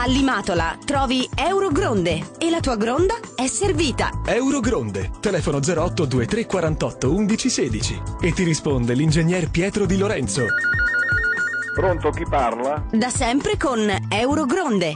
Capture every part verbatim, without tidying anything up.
A Limatola trovi Eurogronde e la tua gronda è servita. Eurogronde, telefono zero otto ventitré quarantotto undici sedici e ti risponde l'ingegner Pietro Di Lorenzo. Pronto, chi parla? Da sempre con Eurogronde.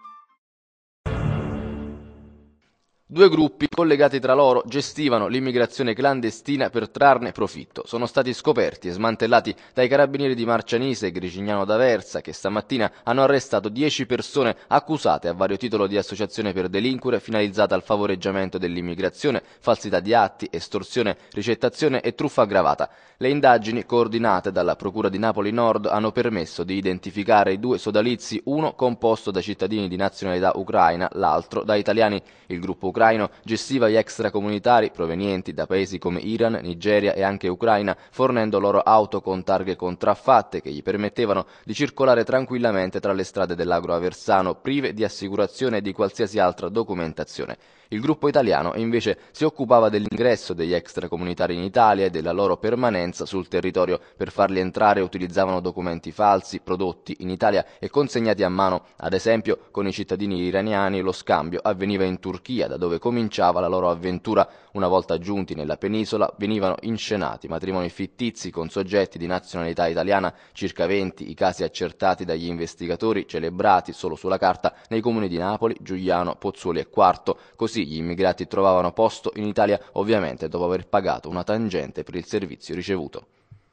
Due gruppi collegati tra loro gestivano l'immigrazione clandestina per trarne profitto. Sono stati scoperti e smantellati dai carabinieri di Marcianise e Gricignano d'Aversa, che stamattina hanno arrestato dieci persone accusate a vario titolo di associazione per delinquere finalizzata al favoreggiamento dell'immigrazione, falsità di atti, estorsione, ricettazione e truffa aggravata. Le indagini, coordinate dalla Procura di Napoli Nord, hanno permesso di identificare i due sodalizi, uno composto da cittadini di nazionalità ucraina, l'altro da italiani. Il gruppo ucraino gestiva gli extracomunitari provenienti da paesi come Iran, Nigeria e anche Ucraina, fornendo loro auto con targhe contraffatte che gli permettevano di circolare tranquillamente tra le strade dell'Agro Aversano, prive di assicurazione e di qualsiasi altra documentazione. Il gruppo italiano invece si occupava dell'ingresso degli extracomunitari in Italia e della loro permanenza sul territorio. Per farli entrare utilizzavano documenti falsi prodotti in Italia e consegnati a mano. Ad esempio, con i cittadini iraniani lo scambio avveniva in Turchia, da dove cominciava la loro avventura. Una volta giunti nella penisola venivano inscenati matrimoni fittizi con soggetti di nazionalità italiana, circa venti i casi accertati dagli investigatori, celebrati solo sulla carta nei comuni di Napoli, Giugliano, Pozzuoli e Quarto. Così gli immigrati trovavano posto in Italia, ovviamente dopo aver pagato una tangente per il servizio ricevuto.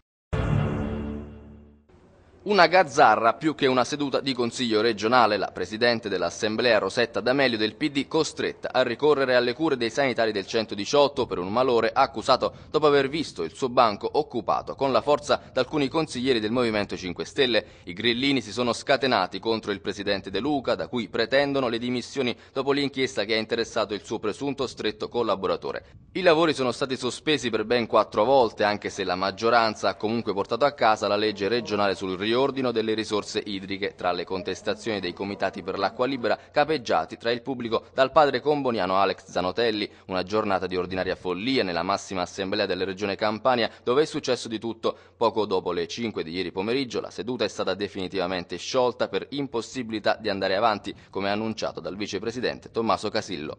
Una gazzarra più che una seduta di consiglio regionale. La presidente dell'Assemblea Rosetta D'Amelio del P D costretta a ricorrere alle cure dei sanitari del centodiciotto per un malore accusato dopo aver visto il suo banco occupato con la forza da alcuni consiglieri del Movimento cinque Stelle. I grillini si sono scatenati contro il presidente De Luca, da cui pretendono le dimissioni dopo l'inchiesta che ha interessato il suo presunto stretto collaboratore. I lavori sono stati sospesi per ben quattro volte, anche se la maggioranza ha comunque portato a casa la legge regionale sul riordino ordino delle risorse idriche, tra le contestazioni dei comitati per l'acqua libera capeggiati tra il pubblico dal padre comboniano Alex Zanotelli. Una giornata di ordinaria follia nella massima assemblea della regione Campania, dove è successo di tutto. Poco dopo le cinque di ieri pomeriggio la seduta è stata definitivamente sciolta per impossibilità di andare avanti, come annunciato dal vicepresidente Tommaso Casillo.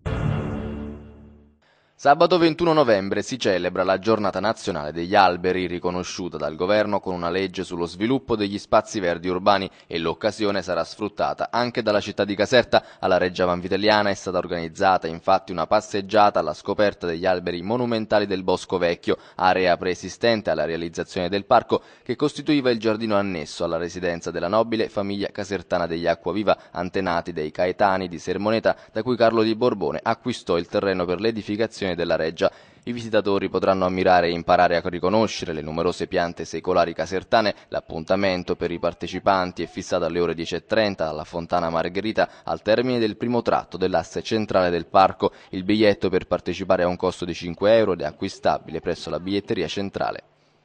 Sabato ventuno novembre si celebra la Giornata Nazionale degli Alberi, riconosciuta dal governo con una legge sullo sviluppo degli spazi verdi urbani, e l'occasione sarà sfruttata anche dalla città di Caserta. Alla Reggia Vanvitelliana è stata organizzata infatti una passeggiata alla scoperta degli alberi monumentali del Bosco Vecchio, area preesistente alla realizzazione del parco che costituiva il giardino annesso alla residenza della nobile famiglia casertana degli Acquaviva, antenati dei Caetani di Sermoneta, da cui Carlo di Borbone acquistò il terreno per l'edificazione della reggia. I visitatori potranno ammirare e imparare a riconoscere le numerose piante secolari casertane. L'appuntamento per i partecipanti è fissato alle ore dieci e trenta alla Fontana Margherita, al termine del primo tratto dell'asse centrale del parco. Il biglietto per partecipare ha un costo di cinque euro ed è acquistabile presso la biglietteria centrale.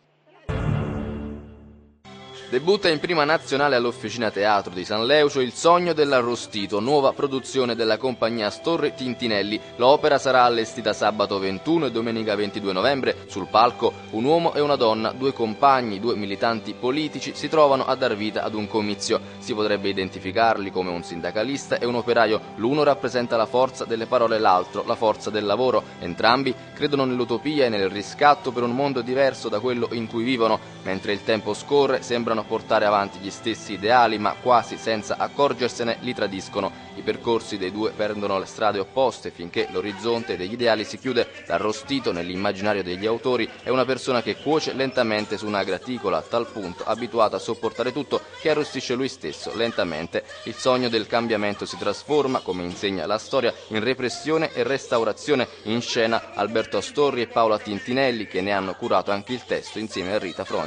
Debutta in prima nazionale all'Officina Teatro di San Leucio Il sogno dell'arrostito, nuova produzione della compagnia Storri Tintinelli. L'opera sarà allestita sabato ventuno e domenica ventidue novembre. Sul palco un uomo e una donna, due compagni, due militanti politici, si trovano a dar vita ad un comizio. Si potrebbe identificarli come un sindacalista e un operaio. L'uno rappresenta la forza delle parole, l'altro la forza del lavoro. Entrambi credono nell'utopia e nel riscatto per un mondo diverso da quello in cui vivono. Mentre il tempo scorre, sembrano portare avanti gli stessi ideali, ma quasi senza accorgersene li tradiscono. I percorsi dei due perdono le strade opposte finché l'orizzonte degli ideali si chiude. L'arrostito nell'immaginario degli autori è una persona che cuoce lentamente su una graticola, a tal punto abituato a sopportare tutto che arrostisce lui stesso lentamente. Il sogno del cambiamento si trasforma, come insegna la storia, in repressione e restaurazione. In scena Alberto Astorri e Paola Tintinelli, che ne hanno curato anche il testo insieme a Rita Frongia.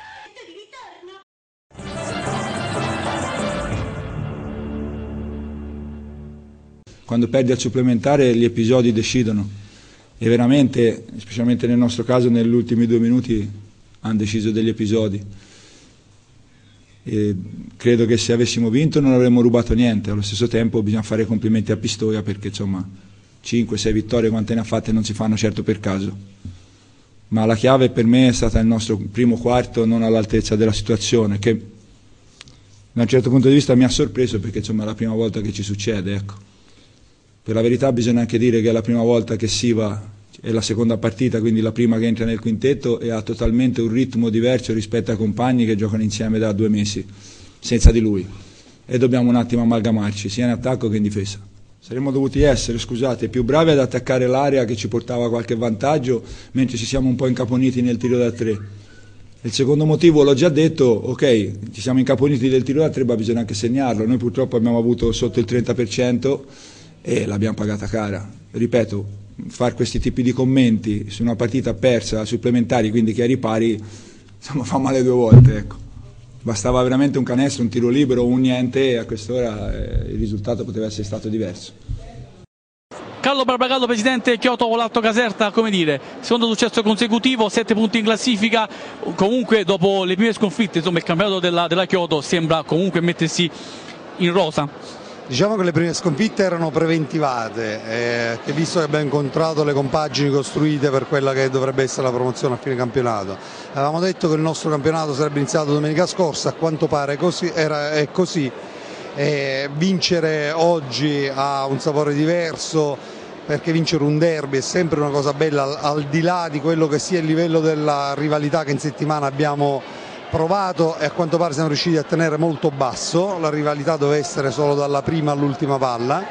Quando perdi al supplementare gli episodi decidono, e veramente, specialmente nel nostro caso, negli ultimi due minuti hanno deciso degli episodi. E credo che se avessimo vinto non avremmo rubato niente. Allo stesso tempo bisogna fare complimenti a Pistoia, perché insomma cinque sei vittorie quante ne ha fatte non si fanno certo per caso. Ma la chiave per me è stata il nostro primo quarto non all'altezza della situazione, che da un certo punto di vista mi ha sorpreso perché insomma è la prima volta che ci succede, ecco. Per la verità bisogna anche dire che è la prima volta che Siva è la seconda partita, quindi la prima che entra nel quintetto, e ha totalmente un ritmo diverso rispetto ai compagni che giocano insieme da due mesi senza di lui, e dobbiamo un attimo amalgamarci sia in attacco che in difesa. Saremmo dovuti essere, scusate, più bravi ad attaccare l'area che ci portava qualche vantaggio, mentre ci siamo un po' incaponiti nel tiro da tre. Il secondo motivo l'ho già detto, ok, ci siamo incaponiti del tiro da tre, ma bisogna anche segnarlo. Noi purtroppo abbiamo avuto sotto il trenta per cento e l'abbiamo pagata cara. Ripeto, fare questi tipi di commenti su una partita persa, supplementari, quindi che ai ripari, insomma, fa male due volte, ecco. Bastava veramente un canestro, un tiro libero, un niente, e a quest'ora eh, il risultato poteva essere stato diverso. Carlo Barbagallo, presidente Chioto Volatto Caserta, come dire, secondo successo consecutivo, sette punti in classifica, comunque dopo le prime sconfitte, insomma il campionato della, della Chioto sembra comunque mettersi in rosa. Diciamo che le prime sconfitte erano preventivate, eh, che visto che abbiamo incontrato le compagini costruite per quella che dovrebbe essere la promozione a fine campionato. Avevamo detto che il nostro campionato sarebbe iniziato domenica scorsa, a quanto pare così, era, è così. Eh, vincere oggi ha un sapore diverso, perché vincere un derby è sempre una cosa bella, al, al di là di quello che sia il livello della rivalità che in settimana abbiamo provato, e a quanto pare siamo riusciti a tenere molto basso. La rivalità deve essere solo dalla prima all'ultima palla,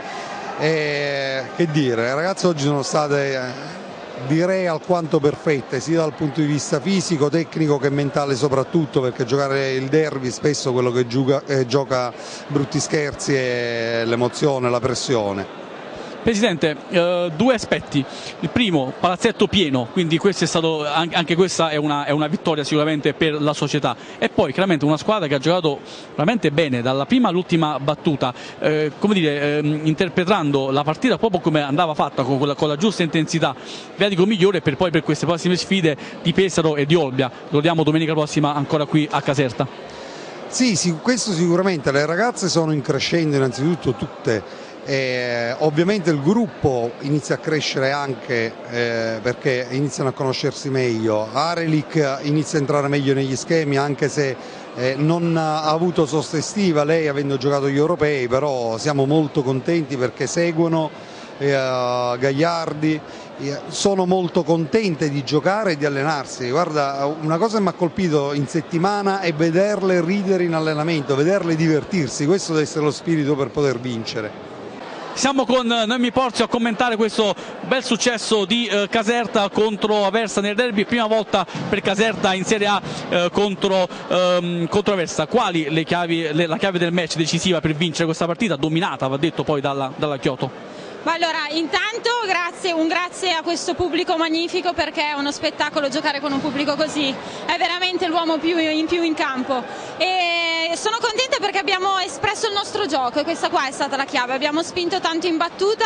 e che dire, le ragazze oggi sono state, eh, direi, alquanto perfette, sia dal punto di vista fisico, tecnico che mentale soprattutto, perché giocare il derby spesso quello che gioca, eh, gioca brutti scherzi è l'emozione, la pressione. Presidente, eh, due aspetti. Il primo, palazzetto pieno, quindi questo è stato, anche questa è una, è una vittoria sicuramente per la società, e poi chiaramente una squadra che ha giocato veramente bene dalla prima all'ultima battuta, eh, come dire, eh, interpretando la partita proprio come andava fatta, con la, con la giusta intensità, viatico migliore per poi per queste prossime sfide di Pesaro e di Olbia. Ricordiamo domenica prossima ancora qui a Caserta. Sì, sì, questo sicuramente. Le ragazze sono in crescendo innanzitutto tutte. Eh, ovviamente il gruppo inizia a crescere anche eh, perché iniziano a conoscersi meglio. Arelik inizia a entrare meglio negli schemi, anche se eh, non ha avuto sosta estiva lei, avendo giocato gli europei, però siamo molto contenti perché seguono eh, Gagliardi, eh, sono molto contente di giocare e di allenarsi. Guarda, una cosa che mi ha colpito in settimana è vederle ridere in allenamento, vederle divertirsi. Questo deve essere lo spirito per poter vincere. Siamo con Noemi Porzio a commentare questo bel successo di eh, Caserta contro Aversa nel derby, prima volta per Caserta in Serie A eh, contro, ehm, contro Aversa. Quali le chiavi, le, la chiave del match decisiva per vincere questa partita, dominata, va detto, poi dalla, dalla Chioto? Ma allora, intanto grazie, un grazie a questo pubblico magnifico, perché è uno spettacolo giocare con un pubblico così, è veramente l'uomo più in più in campo, e sono contenta perché abbiamo espresso il nostro gioco, e questa qua è stata la chiave. Abbiamo spinto tanto in battuta,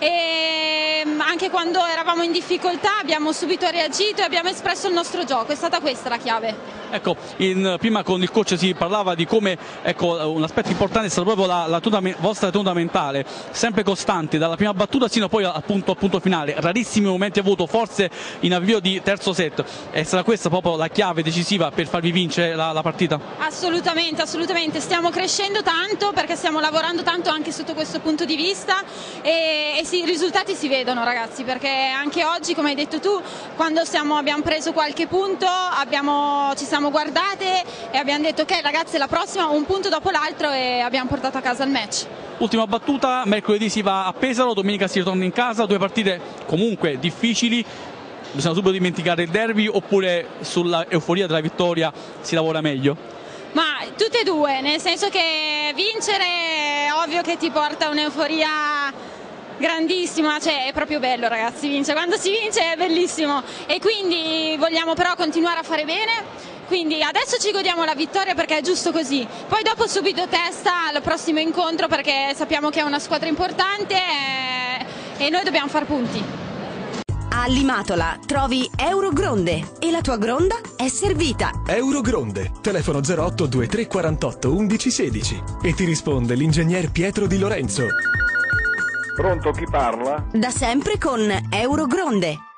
e anche quando eravamo in difficoltà abbiamo subito reagito e abbiamo espresso il nostro gioco, è stata questa la chiave. Ecco, in, prima con il coach si parlava di come, ecco, un aspetto importante è stata proprio la, la tenuta, vostra tenuta mentale, sempre costante, dalla prima battuta sino poi al punto, al punto finale. Rarissimi momenti avuto, forse in avvio di terzo set. È stata questa proprio la chiave decisiva per farvi vincere la, la partita? Assolutamente, assolutamente. Stiamo crescendo tanto perché stiamo lavorando tanto anche sotto questo punto di vista, e, e sì, i risultati si vedono, ragazzi, perché anche oggi, come hai detto tu, quando siamo, abbiamo preso qualche punto, abbiamo, ci siamo guardate e abbiamo detto ok ragazzi, la prossima un punto dopo l'altro, e abbiamo portato a casa il match. Ultima battuta, mercoledì si va a Pesaro, domenica si ritorna in casa, due partite comunque difficili. Bisogna subito dimenticare il derby, oppure sulla euforia della vittoria si lavora meglio? Ma tutte e due, nel senso che vincere è ovvio che ti porta un'euforia grandissima, cioè è proprio bello, ragazzi, vince. Quando si vince è bellissimo, e quindi vogliamo però continuare a fare bene. Quindi adesso ci godiamo la vittoria perché è giusto così, poi dopo subito testa al prossimo incontro, perché sappiamo che è una squadra importante e, e noi dobbiamo far punti. A Limatola trovi Eurogronde e la tua gronda è servita. Eurogronde, telefono zero otto due tre quarantotto undici sedici, e ti risponde l'ingegner Pietro Di Lorenzo. Pronto, chi parla? Da sempre con Eurogronde.